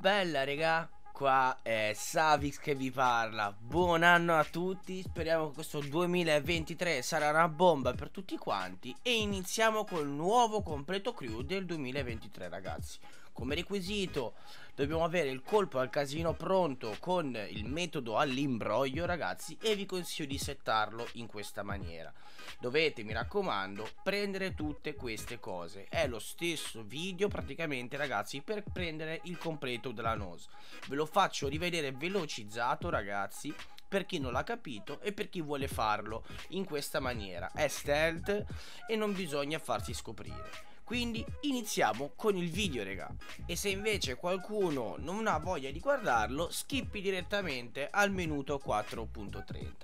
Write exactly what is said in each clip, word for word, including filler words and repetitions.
bella regà, qua è Savix che vi parla. Buon anno a tutti, speriamo che questo duemilaventitré sarà una bomba per tutti quanti. E iniziamo col nuovo completo crew del duemilaventitré, ragazzi. Come requisito dobbiamo avere il colpo al casino pronto con il metodo all'imbroglio, ragazzi, e vi consiglio di settarlo in questa maniera. Dovete, mi raccomando, prendere tutte queste cose. È lo stesso video praticamente, ragazzi, per prendere il completo della nose. Ve lo faccio rivedere velocizzato, ragazzi, per chi non l'ha capito e per chi vuole farlo in questa maniera. È stealth e non bisogna farsi scoprire. Quindi iniziamo con il video, raga. E se invece qualcuno non ha voglia di guardarlo, skippi direttamente al minuto quattro punto trenta.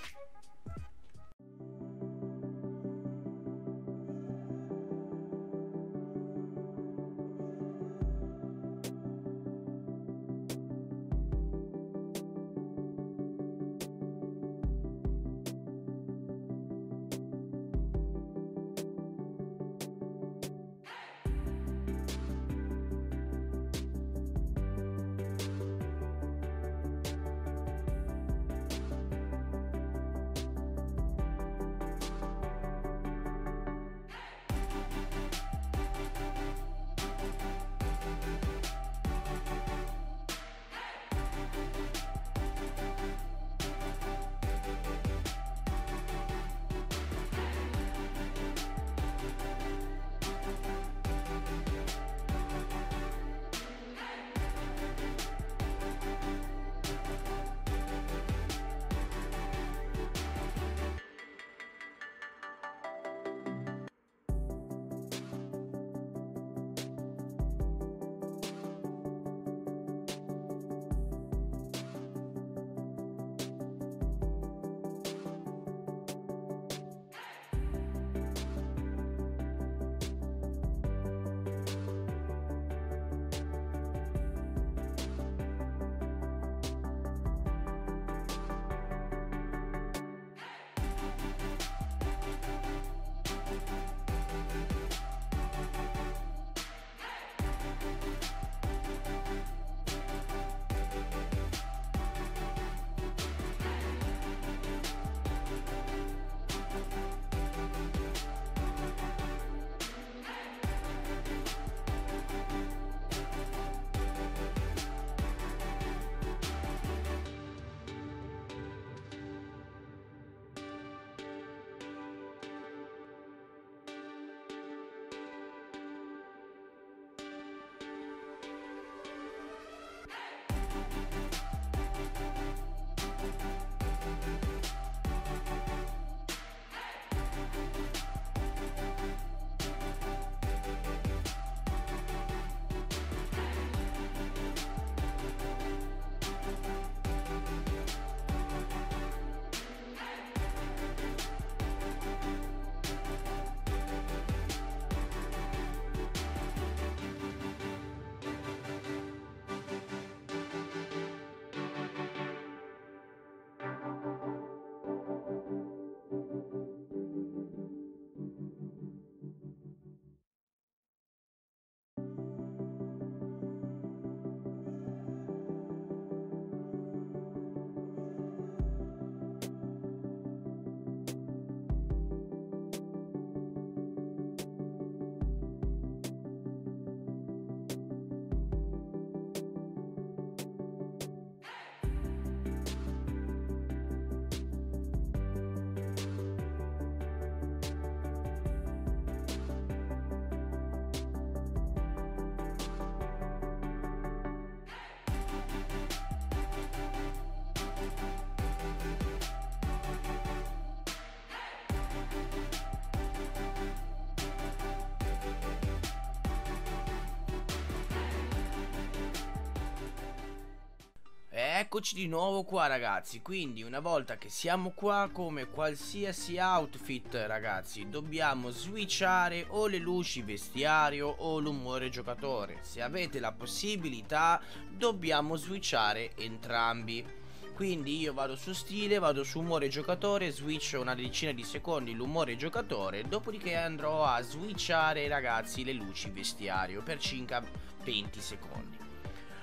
Eccoci di nuovo qua, ragazzi. Quindi una volta che siamo qua, come qualsiasi outfit, ragazzi, dobbiamo switchare o le luci vestiario o l'umore giocatore. Se avete la possibilità dobbiamo switchare entrambi. Quindi io vado su stile, vado su umore giocatore, switch una decina di secondi l'umore giocatore, dopodiché andrò a switchare, ragazzi, le luci vestiario per circa venti secondi.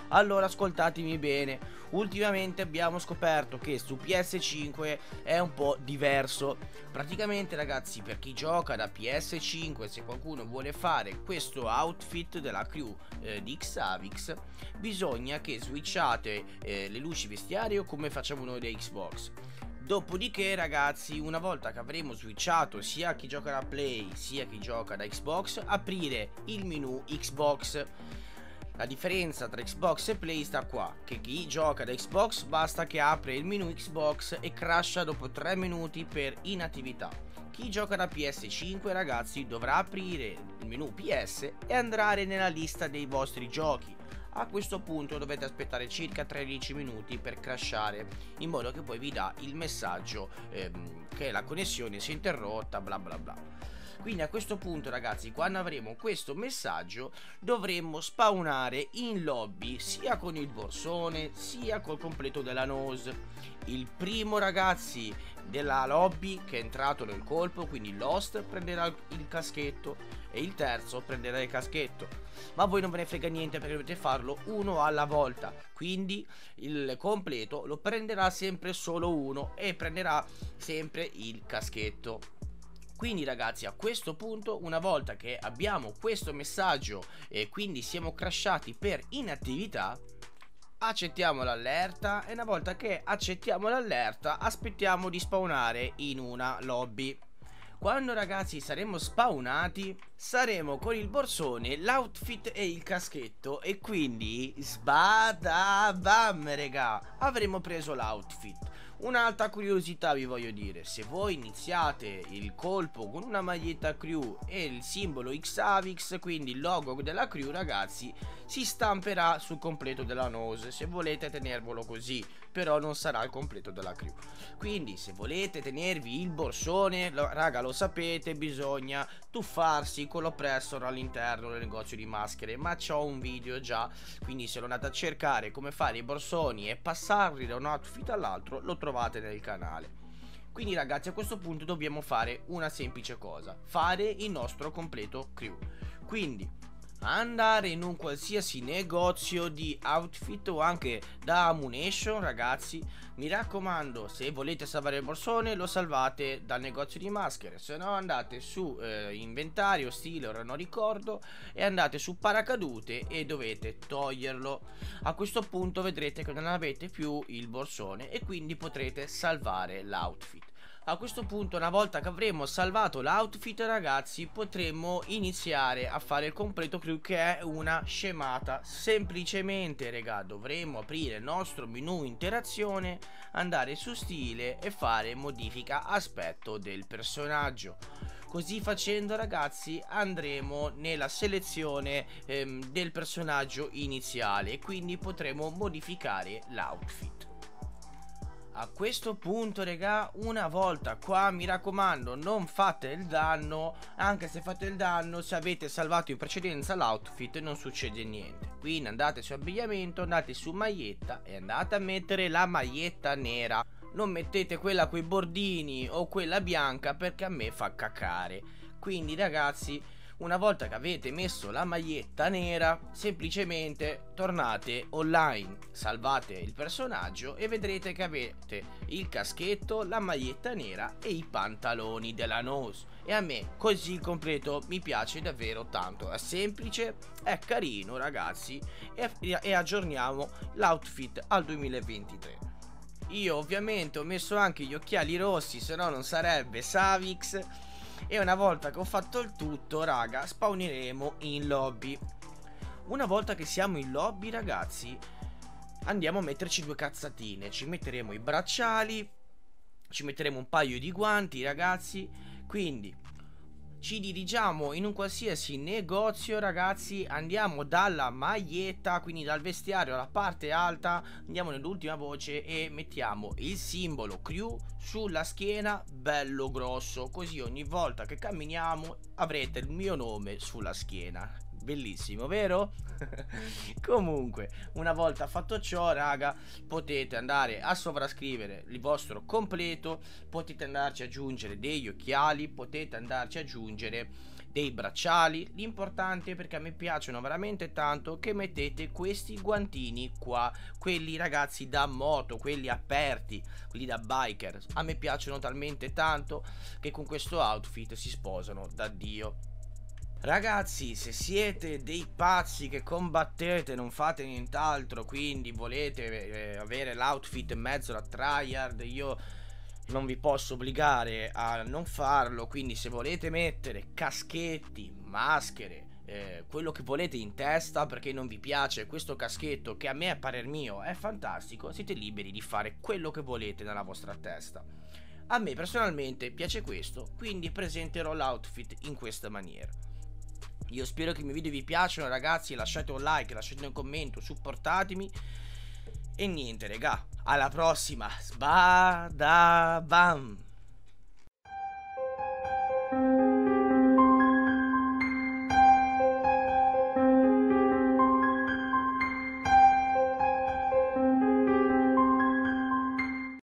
Allora ascoltatemi bene, ultimamente abbiamo scoperto che su P S cinque è un po' diverso. Praticamente ragazzi, per chi gioca da P S cinque, se qualcuno vuole fare questo outfit della crew eh, di Xavix, bisogna che switchate eh, le luci vestiario come facciamo noi da Xbox. Dopodiché ragazzi, una volta che avremo switchato sia chi gioca da Play sia chi gioca da Xbox, aprire il menu Xbox. La differenza tra Xbox e Play sta qua, che chi gioca da Xbox basta che apre il menu Xbox e crasha dopo tre minuti per inattività. Chi gioca da P S cinque ragazzi dovrà aprire il menu P S e andare nella lista dei vostri giochi. A questo punto dovete aspettare circa tredici minuti per crashare, in modo che poi vi dà il messaggio ehm, che la connessione si è interrotta, bla bla bla. Quindi a questo punto ragazzi, quando avremo questo messaggio, dovremmo spawnare in lobby sia con il borsone sia col completo della nose. Il primo ragazzi della lobby che è entrato nel colpo, quindi Lost, prenderà il caschetto, e il terzo prenderà il caschetto. Ma voi non ve ne frega niente perché dovete farlo uno alla volta, quindi il completo lo prenderà sempre solo uno e prenderà sempre il caschetto. Quindi ragazzi, a questo punto, una volta che abbiamo questo messaggio e quindi siamo crashati per inattività, accettiamo l'allerta, e una volta che accettiamo l'allerta aspettiamo di spawnare in una lobby. Quando ragazzi saremo spawnati, saremo con il borsone, l'outfit e il caschetto, e quindi sbada bam regà, avremo preso l'outfit. Un'altra curiosità vi voglio dire: se voi iniziate il colpo con una maglietta crew e il simbolo Xavix, quindi il logo della crew ragazzi, si stamperà sul completo della nose. Se volete tenervelo così, però non sarà il completo della crew. Quindi se volete tenervi il borsone, lo, raga, lo sapete, bisogna tuffarsi con l'oppressor all'interno del negozio di maschere, ma c'ho un video già, quindi se lo andate a cercare come fare i borsoni e passarli da un outfit all'altro, lo trovate nel canale. Quindi ragazzi, a questo punto dobbiamo fare una semplice cosa: fare il nostro completo crew. Quindi andare in un qualsiasi negozio di outfit o anche da ammunition ragazzi. Mi raccomando, se volete salvare il borsone lo salvate dal negozio di maschere, se no andate su eh, inventario, stile, ora non ricordo, e andate su paracadute e dovete toglierlo. A questo punto vedrete che non avete più il borsone e quindi potrete salvare l'outfit. A questo punto, una volta che avremo salvato l'outfit ragazzi, potremo iniziare a fare il completo crew, che è una scemata. Semplicemente raga, dovremo aprire il nostro menu interazione, andare su stile e fare modifica aspetto del personaggio. Così facendo ragazzi andremo nella selezione ehm, del personaggio iniziale e quindi potremo modificare l'outfit. A questo punto raga, una volta qua, mi raccomando, non fate il danno. Anche se fate il danno, se avete salvato in precedenza l'outfit non succede niente. Quindi andate su abbigliamento, andate su maglietta e andate a mettere la maglietta nera. Non mettete quella coi bordini o quella bianca, perché a me fa cacare. Quindi ragazzi, una volta che avete messo la maglietta nera, semplicemente tornate online, salvate il personaggio e vedrete che avete il caschetto, la maglietta nera e i pantaloni della nose. E a me così il completo mi piace davvero tanto, è semplice, è carino ragazzi, e, e aggiorniamo l'outfit al duemilaventitré. Io ovviamente ho messo anche gli occhiali rossi, se no non sarebbe Xavix. E una volta che ho fatto il tutto raga, spawneremo in lobby. Una volta che siamo in lobby ragazzi, andiamo a metterci due cazzatine. Ci metteremo i bracciali, ci metteremo un paio di guanti ragazzi. Quindi ci dirigiamo in un qualsiasi negozio ragazzi, andiamo dalla maglietta, quindi dal vestiario alla parte alta, andiamo nell'ultima voce e mettiamo il simbolo crew sulla schiena bello grosso, così ogni volta che camminiamo avrete il mio nome sulla schiena. Bellissimo, vero? Comunque, una volta fatto ciò, raga, potete andare a sovrascrivere il vostro completo, potete andarci ad aggiungere degli occhiali, potete andarci ad aggiungere dei bracciali. L'importante è, perché a me piacciono veramente tanto, che mettete questi guantini qua, quelli ragazzi da moto, quelli aperti, quelli da biker. A me piacciono talmente tanto che con questo outfit si sposano da Dio. Ragazzi, se siete dei pazzi che combattete, non fate nient'altro, quindi volete eh, avere l'outfit in mezzo alla tryhard, io non vi posso obbligare a non farlo. Quindi se volete mettere caschetti, maschere, eh, quello che volete in testa, perché non vi piace questo caschetto, che a me a parer mio è fantastico, siete liberi di fare quello che volete nella vostra testa. A me personalmente piace questo, quindi presenterò l'outfit in questa maniera. Io spero che i miei video vi piacciono, ragazzi. Lasciate un like, lasciate un commento, supportatemi. E niente, regà, alla prossima. Sbada bam.